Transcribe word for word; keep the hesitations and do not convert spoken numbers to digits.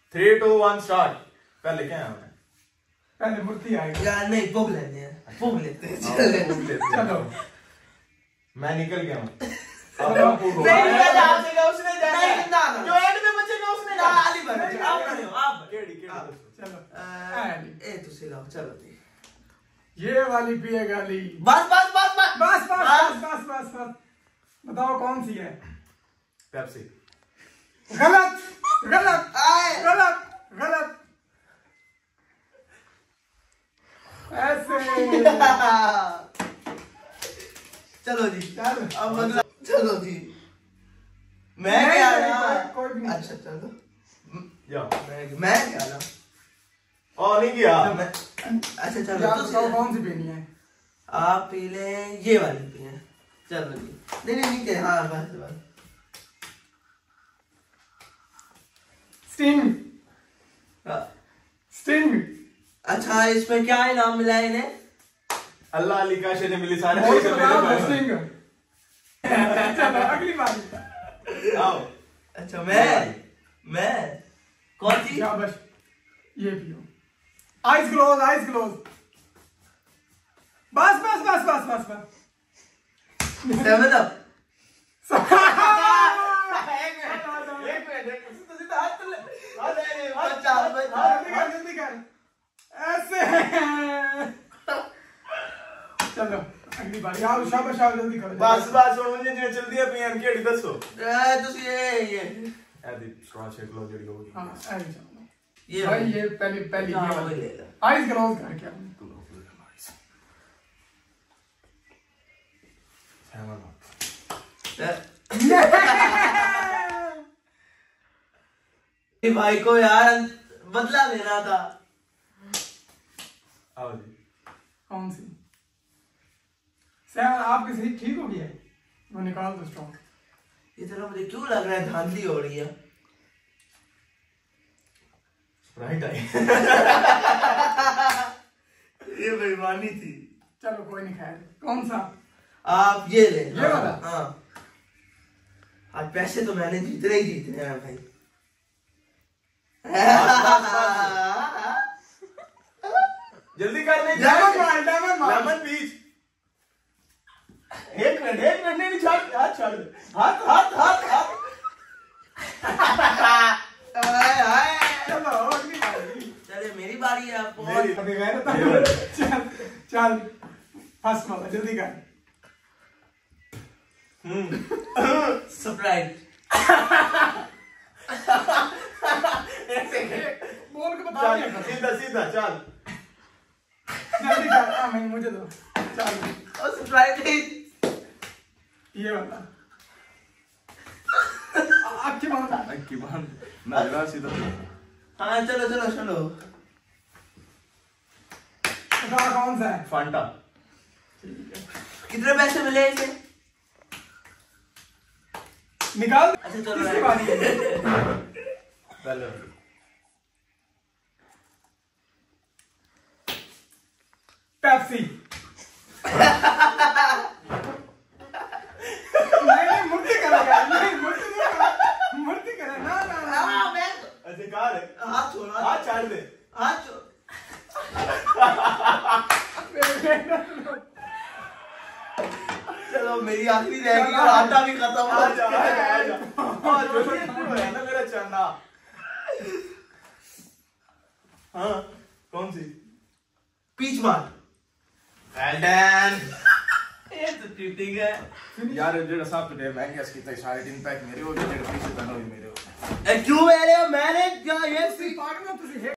Three to one start. पहले क्या है? पहले मूर्ति आएगी यार। नहीं भोग लेते हैं, भोग लेते हैं। चलो मैं निकल गया हूँ। उसने जाना जो एंड में बचेगा उसने जाना। अली भाई आप खड़े हो, आप केड़ी केड़ी चलो ए तो सिलाओ। चलो जी ये वाली पिएगा ली। बस बस बस बस बस बस बस बस बस बताओ कौन सी है? पेप्सी। गलत गलत गलत गलत। ऐसे चलो जी चल अब अगला। चलो जी मैं नहीं, क्या नहीं, ना कोई- कोई भी नहीं। अच्छा चलो जाओ। मैं मैं क्या ना ओ नहीं किया। मैं अच्छा चलो यार तो बताओ कौन सी पीनी है? आप पी ले ये वाली पी है। चलो जी नहीं नहीं नहीं के हाँ बस बस। स्टिंग हाँ। स्टिंग। अच्छा इसमें क्या इनाम मिला है इन्हें? अल्लाह अली का शेर मिली सारे बहुत पैसे बड़ा मेरे स्टिंग। चलो अगली बारी। पास। आओ। अच्छा मैं मैं कौन सी? या बस ये पियो। Eyes close eyes close. बस बस बस बस बस बस। Seven up. एक मिनट एक मिनट तो सीधा हाथ ले। अरे बच्चा बच्चा जल्दी कर जल्दी कर। ऐसे चलो अगली बारी। आओ शाबाश आओ जल्दी करो। बस बस और मुझे जो चलती है पीएन केड़ी दसो। ए तुसी ये ये ऐदी स्ट्रॉ चेक लो जड़ी होगी। हां ऐसे चलो ये भाई ये पहले पहले हाँ, ये वही वाली। ले लो। आइस क्लोज कर क्या? ये भाई को यार बदला लेना था। आओ जी। कौन सी? सैम आपकी सही ठीक हो गया है? वो निकाल दो स्ट्रॉ। ये तरह मुझे क्यों लग रहा है धांधली हो रही है? Right eye. ये बेईमानी थी। चलो कोई नहीं खैर। कौन सा? आप ये ले। ये वाला? हाँ आज पैसे तो मैंने जीतने ही जीतने हैं भाई। जल्दी कर ले। लेमन मार लेमन मार। Lemon peach. एक मिनट एक मिनट नहीं छोड़ हाथ छोड़ दे। हाथ हाथ हाथ हाथ। हाय हाय चलो अगली बारी। चले मेरी बारी है। आपको मेरी अभी मैंने तो चल चल फर्स्ट वाला जल्दी कर। हम्म सरप्राइज। एक सेकंड बोल के बता दिया चल करो। सीधा सीधा चल। जल्दी कर। हाँ मैं मुझे दो। चल और सरप्राइज ये वाला। आपकी बात। अक्की बांध ना लगा सीधा। हाँ चलो चलो चलो। बता कौन सा है? फांटा। कितने पैसे मिले इसे? निकाल। अच्छा चलो किसकी बारी है? पहले पेप्सी। नहीं मूर्ति करेगा। नहीं मूर्ति नहीं मूर्ति करे ना ना ना। हाँ मैं ऐसे कहा रे हाथ छोड़ा। हाथ छाड़ दे। हाथ छोड़। चलो मेरी आखिरी रहेगी और आटा भी खत्म हो आ जा चुका आ जा आ है। जा। हां जो भी है ना मेरा चन्ना। हाँ कौन सी? पीच मार। Well done. ये तो चीटिंग है यार जेड़ा सब ने मैं गैस कितना सारे दिन पैक मेरे हो जेड़ा पीछे बनो मेरे हो। ए क्यों मेरे हो? मैंने क्या ये पागल हो तुसी।